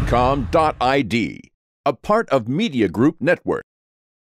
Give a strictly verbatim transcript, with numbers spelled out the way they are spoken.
Medcom dot I D, a part of Media Group Network.